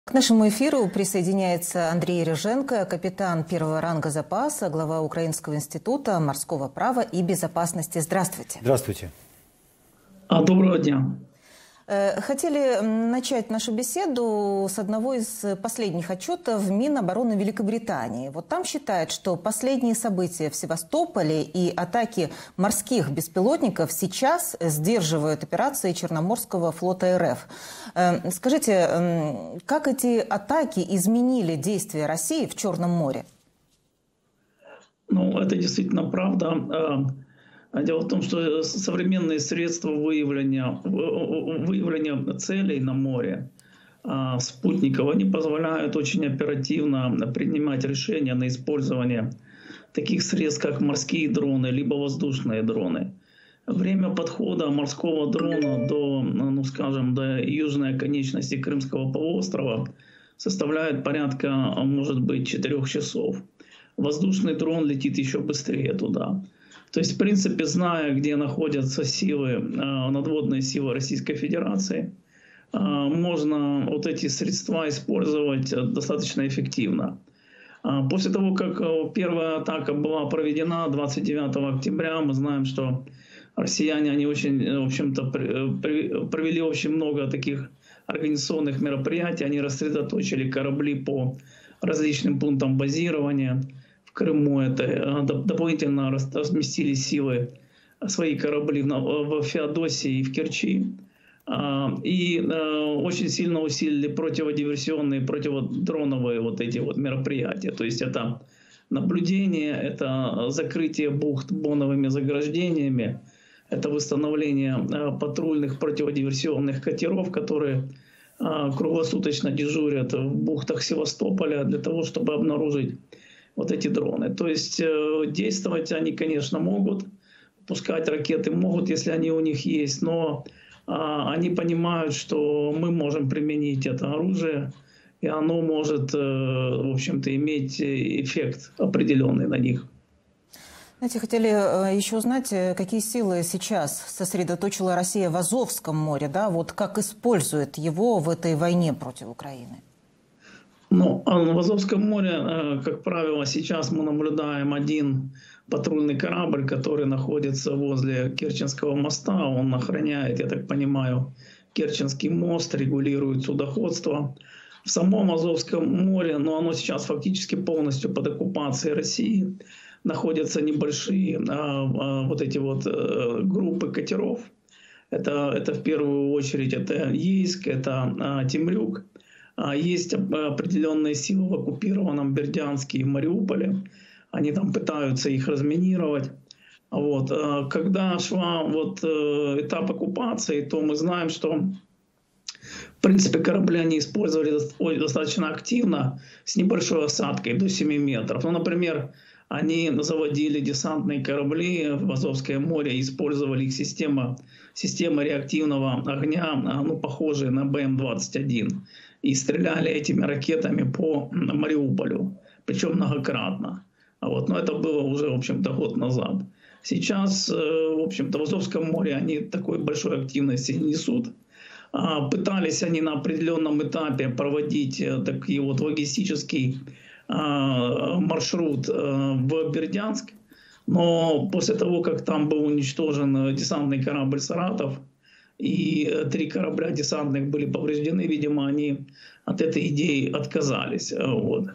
К нашему эфиру присоединяется Андрей Рыженко, капитан первого ранга запаса, глава Украинского института морского права и безопасности. Здравствуйте. Здравствуйте. Доброго дня. Хотели начать нашу беседу с одного из последних отчетов Минобороны Великобритании. Вот там считают, что последние события в Севастополе и атаки морских беспилотников сейчас сдерживают операции Черноморского флота РФ. Скажите, как эти атаки изменили действия России в Черном море? Это действительно правда. Дело в том, что современные средства выявления целей на море, спутников, они позволяют очень оперативно принимать решения на использование таких средств, как морские дроны, либо воздушные дроны. Время подхода морского дрона до южной оконечности Крымского полуострова составляет порядка, может быть, 4 часов. Воздушный дрон летит еще быстрее туда. То есть, в принципе, зная, где находятся силы, надводные силы Российской Федерации, можно вот эти средства использовать достаточно эффективно. После того, как первая атака была проведена 29 октября, мы знаем, что россияне, они очень, в общем-то, провели очень много таких организационных мероприятий, они рассредоточили корабли по различным пунктам базирования. В Крыму это дополнительно разместили силы, свои корабли в Феодосии и в Керчи. И очень сильно усилили противодиверсионные, противодроновые вот эти вот мероприятия. То есть это наблюдение, это закрытие бухт боновыми заграждениями, это восстановление патрульных противодиверсионных катеров, которые круглосуточно дежурят в бухтах Севастополя для того, чтобы обнаружить вот эти дроны. То есть действовать они, конечно, могут, пускать ракеты могут, если они у них есть, но они понимают, что мы можем применить это оружие, и оно может, в общем-то, иметь эффект определенный на них. Знаете, хотели еще узнать, какие силы сейчас сосредоточила Россия в Азовском море, да? Вот как использует его в этой войне против Украины? В Азовском море, как правило, сейчас мы наблюдаем один патрульный корабль, который находится возле Керченского моста. Он охраняет, я так понимаю, Керченский мост, регулирует судоходство. В самом Азовском море, оно сейчас фактически полностью под оккупацией России, находятся небольшие вот эти вот группы катеров. Это в первую очередь это Ейск, это Темрюк. Есть определенные силы в оккупированном Бердянске и Мариуполе. Они там пытаются их разминировать. Когда шла этап оккупации, то мы знаем, что в принципе корабли они использовали достаточно активно, с небольшой осадкой до 7 метров. Например, они заводили десантные корабли в Азовское море, использовали их системы реактивного огня, похожие на БМ-21. И стреляли этими ракетами по Мариуполю, причем многократно. Но это было уже, в общем-то, год назад. Сейчас, в общем-то, в Азовском море они такой большой активности не несут. Пытались они на определенном этапе проводить такой логистический маршрут в Бердянск, но после того, как там был уничтожен десантный корабль «Саратов», и 3 корабля десантных были повреждены, видимо, они от этой идеи отказались. В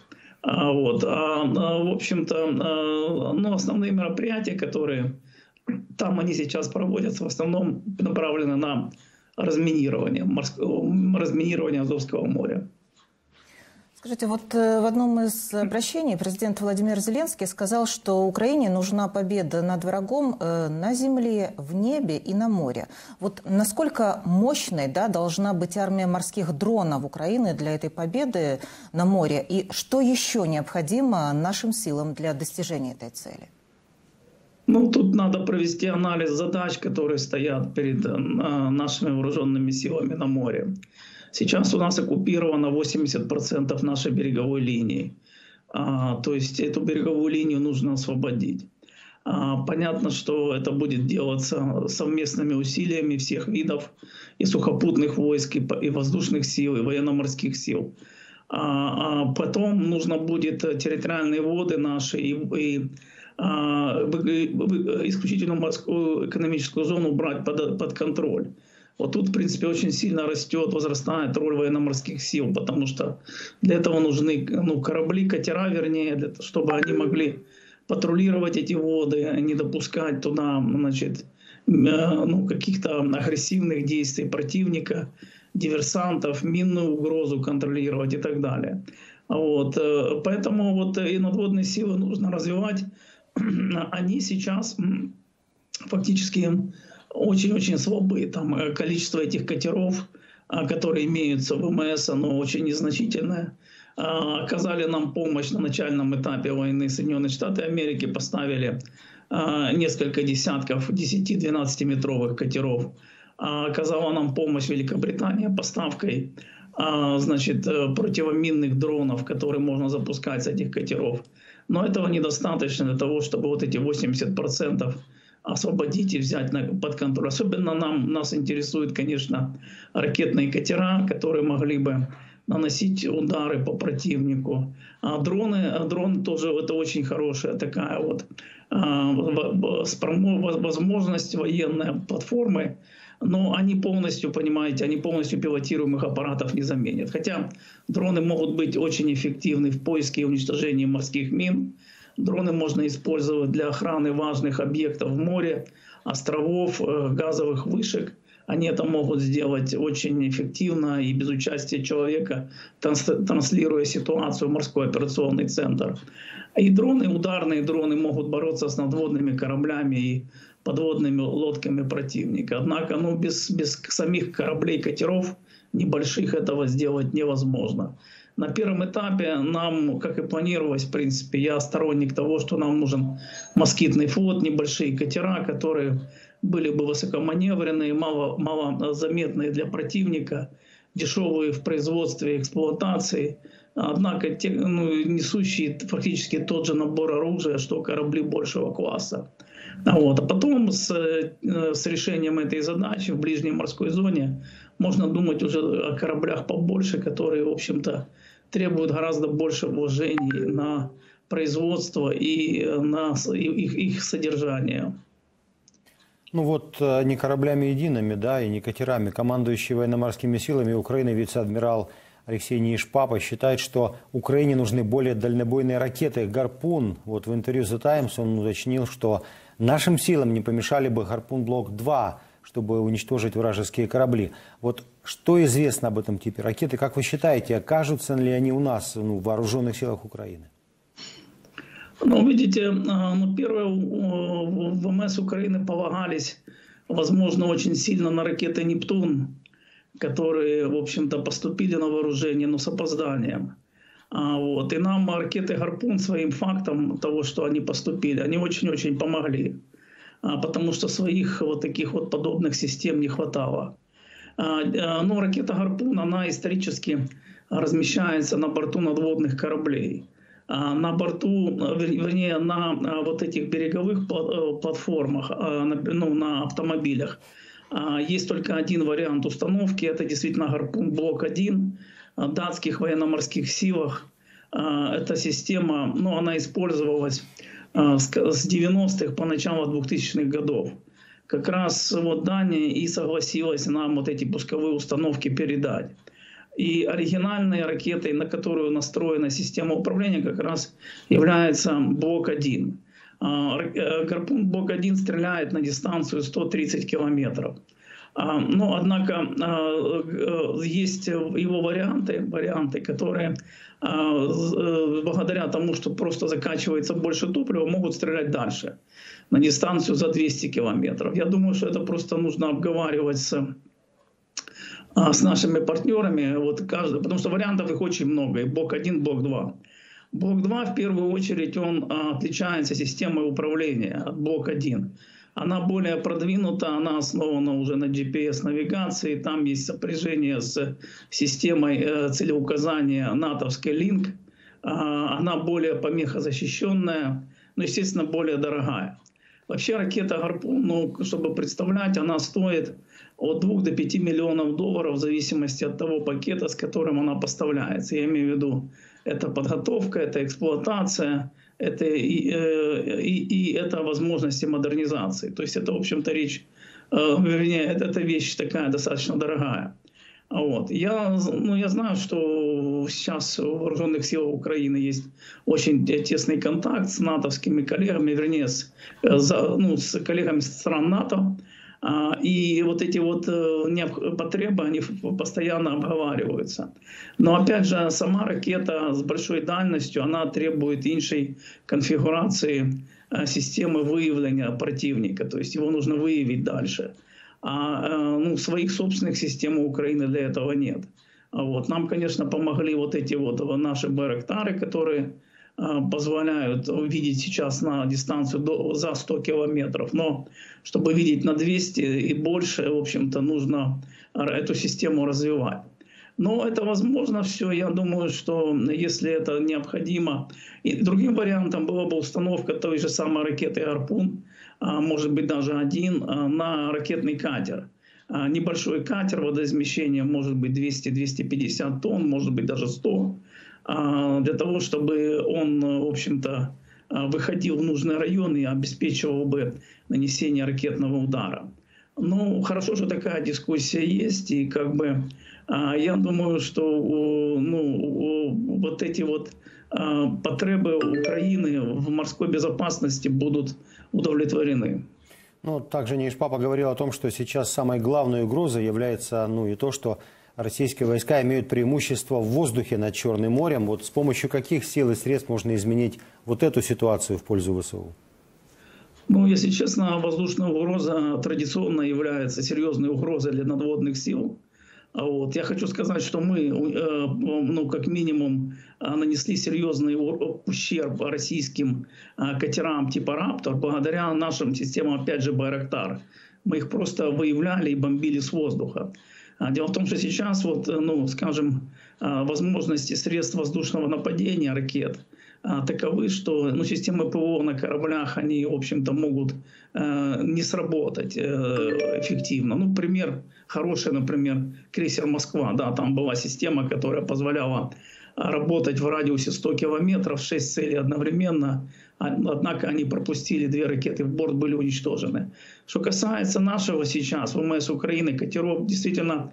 общем-то, основные мероприятия, которые там они сейчас проводятся, в основном направлены на разминирование Азовского моря. Скажите, в одном из обращений президент Владимир Зеленский сказал, что Украине нужна победа над врагом на земле, в небе и на море. Насколько мощной должна быть армия морских дронов Украины для этой победы на море? И что еще необходимо нашим силам для достижения этой цели? Тут надо провести анализ задач, которые стоят перед нашими вооруженными силами на море. Сейчас у нас оккупировано 80% нашей береговой линии. То есть эту береговую линию нужно освободить. Понятно, что это будет делаться совместными усилиями всех видов и сухопутных войск, и воздушных сил, и военно-морских сил. Потом нужно будет территориальные воды наши и исключительно морскую экономическую зону брать под контроль. Вот тут, в принципе, очень сильно возрастает роль военно-морских сил, потому что для этого нужны корабли, катера, вернее, чтобы они могли патрулировать эти воды, не допускать туда, значит, каких-то агрессивных действий противника, диверсантов, минную угрозу контролировать и так далее. Вот. Поэтому вот и надводные силы нужно развивать. Они сейчас фактически очень-очень слабы. Там количество этих катеров, которые имеются в ВМС, оно очень незначительное. Оказали нам помощь на начальном этапе войны Соединенные Штаты Америки, поставили несколько десятков 10-12-метровых катеров. Оказала нам помощь Великобритания поставкой, значит, противоминных дронов, которые можно запускать с этих катеров. Но этого недостаточно для того, чтобы вот эти 80% освободить и взять под контроль. Особенно нас интересуют, конечно, ракетные катера, которые могли бы наносить удары по противнику. А дроны тоже это очень хорошая такая вот возможность военной платформы. Но они полностью, понимаете, они полностью пилотируемых аппаратов не заменят. Хотя дроны могут быть очень эффективны в поиске и уничтожении морских мин. Дроны можно использовать для охраны важных объектов в море, островов, газовых вышек. Они это могут сделать очень эффективно и без участия человека, транслируя ситуацию в морской операционный центр. И дроны, ударные дроны могут бороться с надводными кораблями и подводными лодками противника. Однако без самих кораблей, катеров небольших этого сделать невозможно. На первом этапе нам, как и планировалось, в принципе, я сторонник того, что нам нужен москитный флот, небольшие катера, которые были бы высокоманевренные, малозаметные для противника, дешевые в производстве и эксплуатации, однако несущие фактически тот же набор оружия, что корабли большего класса. Вот. А потом с решением этой задачи в ближней морской зоне можно думать уже о кораблях побольше, которые, в общем-то, требуют гораздо больше вложений на производство и на их содержание. Ну вот не кораблями едиными, да, и не катерами. Командующий военно-морскими силами Украины вице-адмирал Алексей Нейшпапа считает, что Украине нужны более дальнобойные ракеты «Гарпун». Вот в интервью The Times он уточнил, что нашим силам не помешали бы «Гарпун Блок-2», чтобы уничтожить вражеские корабли. Вот что известно об этом типе ракеты? Как вы считаете, окажутся ли они у нас в вооруженных силах Украины? Ну, видите, первое, в ВМС Украины полагались, возможно, очень сильно на ракеты «Нептун», которые, в общем-то, поступили на вооружение, но с опозданием. Вот. И нам ракеты «Гарпун» своим фактом того, что они поступили, они очень-очень помогли. Потому что своих вот таких вот подобных систем не хватало. Но ракета «Гарпун», она исторически размещается на борту надводных кораблей. На борту, вернее, на вот этих береговых платформах, на автомобилях, есть только один вариант установки. Это действительно «Гарпун Блок-1» в датских военно-морских силах. Эта система, она использовалась с 90-х по начало 2000-х годов. Как раз вот Дания и согласилась нам вот эти пусковые установки передать. И оригинальной ракетой, на которую настроена система управления, как раз является Блок-1. «Гарпун Блок-1» стреляет на дистанцию 130 километров. Но, однако, есть его варианты, которые благодаря тому, что просто закачивается больше топлива, могут стрелять дальше, на дистанцию за 200 километров. Я думаю, что это просто нужно обговаривать с нашими партнерами, потому что вариантов их очень много, и Блок-1, Блок-2. Блок-2, в первую очередь, он отличается системой управления от Блок-1. Она более продвинута, она основана уже на GPS-навигации, там есть сопряжение с системой целеуказания натовской Link. Она более помехозащищенная, но, естественно, более дорогая. Вообще ракета «Гарпун», ну, чтобы представлять, она стоит от 2 до 5 миллионов долларов в зависимости от того пакета, с которым она поставляется. Я имею в виду, это подготовка, это эксплуатация, это и это возможности модернизации. То есть это, в общем-то, вернее, это вещь такая достаточно дорогая. Вот. Я знаю, что сейчас в вооруженных силах Украины есть очень тесный контакт с натовскими коллегами, вернее, с коллегами стран НАТО. И вот эти вот потребы, они постоянно обговариваются. Но опять же, сама ракета с большой дальностью, она требует іншей конфигурации системы выявления противника. То есть его нужно выявить дальше. Своих собственных систем у Украины для этого нет. Вот. Нам, конечно, помогли вот эти вот наши байрактары, которые позволяют видеть сейчас на дистанцию за 100 километров. Но чтобы видеть на 200 и больше, в общем-то, нужно эту систему развивать. Но это возможно все. Я думаю, что если это необходимо. И другим вариантом была бы установка той же самой ракеты «Гарпун», может быть даже один, на ракетный катер. Небольшой катер, водоизмещением может быть 200-250 тонн, может быть даже 100. Для того, чтобы он, в общем-то, выходил в нужный район и обеспечивал бы нанесение ракетного удара. Ну, хорошо, что такая дискуссия есть, и как бы я думаю, что вот эти вот потребы Украины в морской безопасности будут удовлетворены. Ну, также Ниш Папа говорил о том, что сейчас самой главной угрозой является и то, что российские войска имеют преимущество в воздухе над Черным морем. Вот с помощью каких сил и средств можно изменить вот эту ситуацию в пользу ВСУ? Ну, если честно, воздушная угроза традиционно является серьезной угрозой для надводных сил. Вот. Я хочу сказать, что мы, как минимум, нанесли серьезный ущерб российским катерам типа «Раптор» благодаря нашим системам, опять же, «Байрактар». Мы их просто выявляли и бомбили с воздуха. Дело в том, что сейчас, скажем, возможности средств воздушного нападения ракет таковы, что системы ПВО на кораблях, они, в общем-то, могут не сработать эффективно. Пример хороший, например, крейсер «Москва». Да, там была система, которая позволяла работать в радиусе 100 километров, 6 целей одновременно. Однако они пропустили 2 ракеты в борт, были уничтожены. Что касается нашего сейчас, ВМС Украины, катеров, действительно,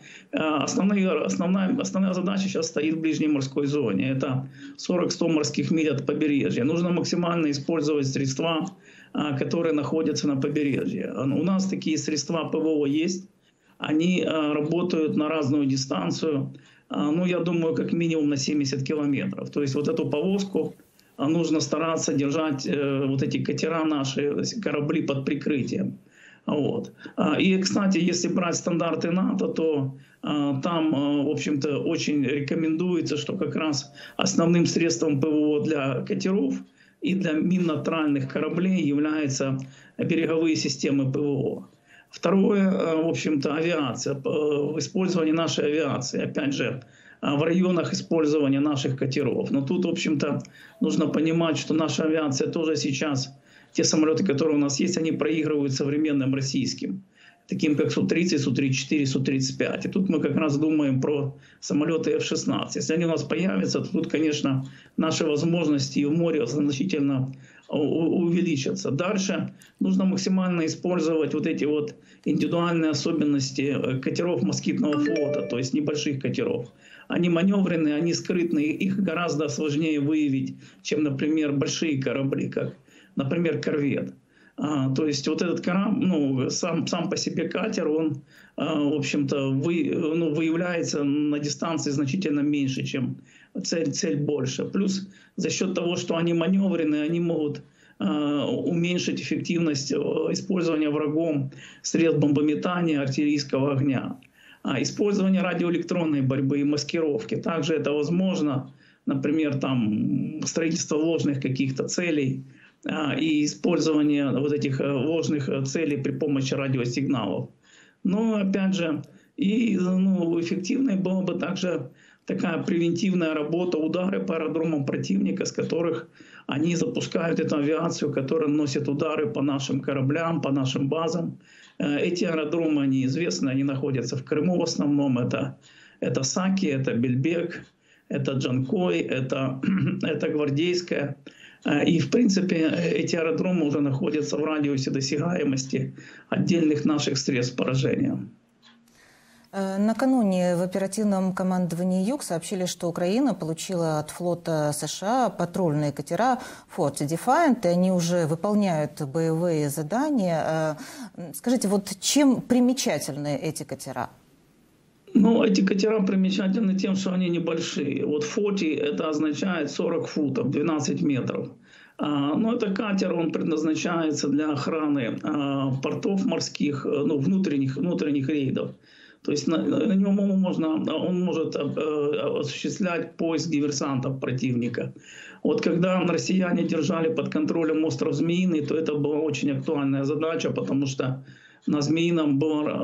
основная задача сейчас стоит в ближней морской зоне. Это 40-100 морских миль от побережья. Нужно максимально использовать средства, которые находятся на побережье. У нас такие средства ПВО есть. Они работают на разную дистанцию. Я думаю, как минимум на 70 километров. То есть вот эту повозку нужно стараться держать, вот эти катера наши, корабли под прикрытием. Вот. И, кстати, если брать стандарты НАТО, то там, в общем-то, очень рекомендуется, что как раз основным средством ПВО для катеров и для минно-тральных кораблей являются береговые системы ПВО. Второе, в общем-то, авиация, использование нашей авиации, опять же, в районах использования наших катеров. Но тут, в общем-то, нужно понимать, что наша авиация тоже сейчас, те самолеты, которые у нас есть, они проигрывают современным российским, таким как Су-30, Су-34, Су-35. И тут мы как раз думаем про самолеты F-16. Если они у нас появятся, то тут, конечно, наши возможности в море значительно увеличатся. Дальше нужно максимально использовать вот эти вот индивидуальные особенности катеров москитного флота, то есть небольших катеров. Они маневренные, они скрытные, их гораздо сложнее выявить, чем, например, большие корабли, как, например, корвет. То есть вот этот корабль, сам по себе катер, он, в общем-то, выявляется на дистанции значительно меньше, чем цель больше. Плюс за счет того, что они маневренные, они могут уменьшить эффективность использования врагом средств бомбометания, артиллерийского огня. Использование радиоэлектронной борьбы и маскировки. Также это возможно, например, там, строительство ложных каких-то целей и использование вот этих ложных целей при помощи радиосигналов. Но, опять же, и эффективной было бы также такая превентивная работа, удары по аэродромам противника, с которых они запускают эту авиацию, которая наносит удары по нашим кораблям, по нашим базам. Эти аэродромы, они известны, они находятся в Крыму в основном. Это Саки, это Бельбек, это Джанкой, это Гвардейская. И, в принципе, эти аэродромы уже находятся в радиусе досягаемости отдельных наших средств поражения. Накануне в оперативном командовании «Юг» сообщили, что Украина получила от флота США патрульные катера Fort Defiant, и они уже выполняют боевые задания. Скажите, вот чем примечательны эти катера? Ну, эти катера примечательны тем, что они небольшие. Вот 40 это означает 40 футов, 12 метров. Но это катер, он предназначается для охраны портов морских, ну, внутренних рейдов. То есть на нем он может осуществлять поиск диверсантов противника. Вот когда россияне держали под контролем остров Змеиный, то это была очень актуальная задача, потому что на Змеином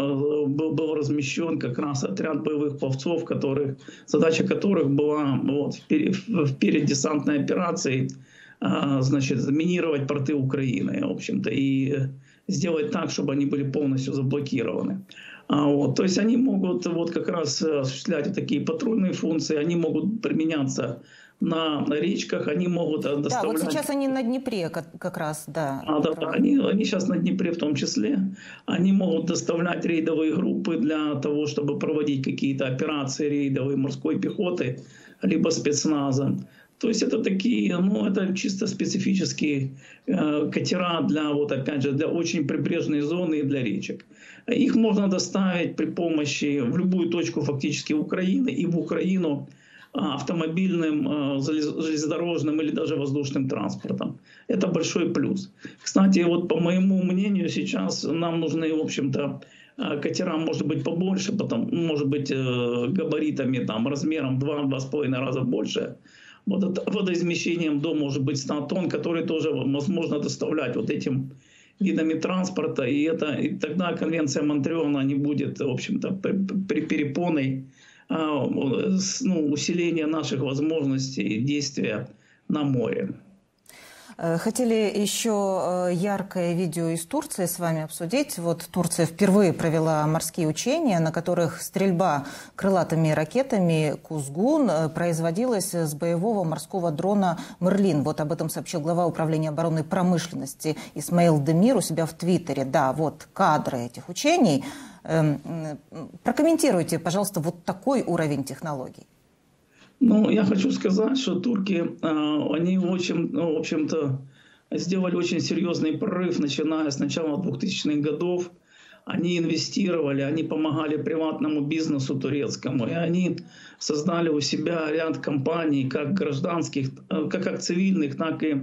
был размещен как раз отряд боевых пловцов, задача которых была перед десантной операцией, значит, заминировать порты Украины, в общем-то, и сделать так, чтобы они были полностью заблокированы. То есть они могут вот как раз осуществлять такие патрульные функции, они могут применяться на речках, они могут доставлять... Да, вот сейчас они на Днепре как раз, да. Да, они сейчас на Днепре в том числе. Они могут доставлять рейдовые группы для того, чтобы проводить какие-то операции рейдовой морской пехоты, либо спецназа. То есть это такие, это чисто специфические катера для, вот опять же, для очень прибрежной зоны и для речек. Их можно доставить при помощи в любую точку фактически Украины и в Украину автомобильным, железнодорожным или даже воздушным транспортом. Это большой плюс. Кстати, вот по моему мнению, сейчас нам нужны, в общем-то, катера, может быть, побольше, может быть, габаритами, размером 2-2,5 раза больше, водоизмещением до, может быть, 100 тонн, которые тоже возможно доставлять вот этим видами транспорта. И тогда конвенция Монтреала не будет, в общем-то, перепоной усиления наших возможностей действия на море. Хотели еще яркое видео из Турции с вами обсудить. Вот Турция впервые провела морские учения, на которых стрельба крылатыми ракетами «Кузгун» производилась с боевого морского дрона «Мерлин». Вот об этом сообщил глава управления оборонной промышленности Исмаил Демир у себя в Твиттере. Да, вот кадры этих учений. Прокомментируйте, пожалуйста, вот такой уровень технологий. Я хочу сказать, что турки, они в общем-то, сделали очень серьезный прорыв, начиная с начала 2000-х годов. Они инвестировали, они помогали приватному бизнесу турецкому, и они создали у себя ряд компаний, как гражданских, как цивильных, так и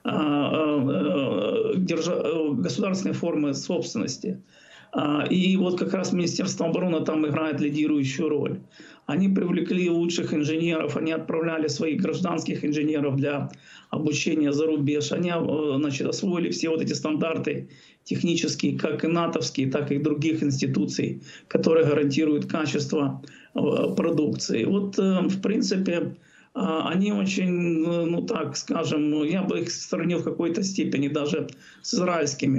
государственной формы собственности. И вот как раз Министерство обороны там играет лидирующую роль. Они привлекли лучших инженеров, они отправляли своих гражданских инженеров для обучения за рубеж. Они, значит, освоили все вот эти стандарты технические, как и натовские, так и других институций, которые гарантируют качество продукции. Вот, в принципе, они очень, так скажем, я бы их сравнил в какой-то степени даже с израильскими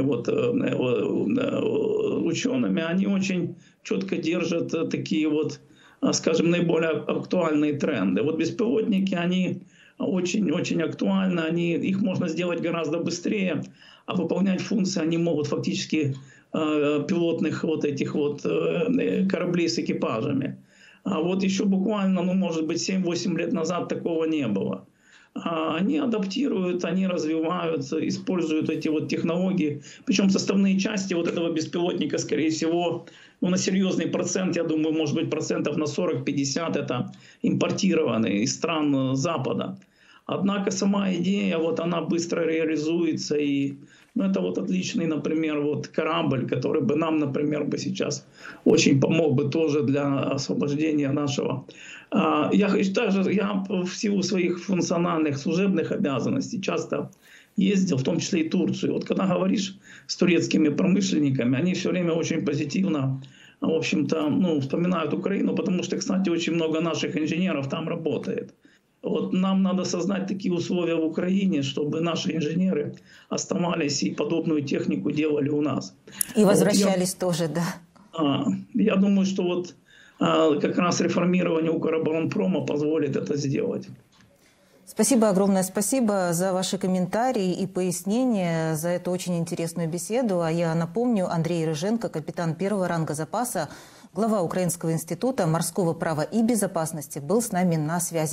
учеными. Они очень четко держат такие скажем, наиболее актуальные тренды. Вот беспилотники, они очень актуальны, их можно сделать гораздо быстрее, а выполнять функции они могут фактически пилотных этих кораблей с экипажами. А вот еще буквально, может быть, 7-8 лет назад такого не было. Они адаптируют, они развиваются, используют эти технологии. Причем составные части этого беспилотника, скорее всего, на серьезный процент, я думаю, может быть, процентов на 40-50 это импортированные из стран Запада. Однако сама идея, она быстро реализуется. И это отличный, например, корабль, который бы нам, например, сейчас очень помог бы тоже для освобождения нашего. Я в силу своих функциональных служебных обязанностей часто ездил, в том числе и Турцию. Когда говоришь с турецкими промышленниками, они все время очень позитивно в общем-то, ну, вспоминают Украину, потому что, кстати, очень много наших инженеров там работает. Вот нам надо создать такие условия в Украине, чтобы наши инженеры оставались и подобную технику делали у нас. И возвращались тоже, да. Я думаю, что вот как раз реформирование Укроборонпрома позволит это сделать. Спасибо, огромное спасибо за ваши комментарии и пояснения, за эту очень интересную беседу. А я напомню, Андрей Рыженко, капитан первого ранга запаса, глава Украинского института морского права и безопасности, был с нами на связи.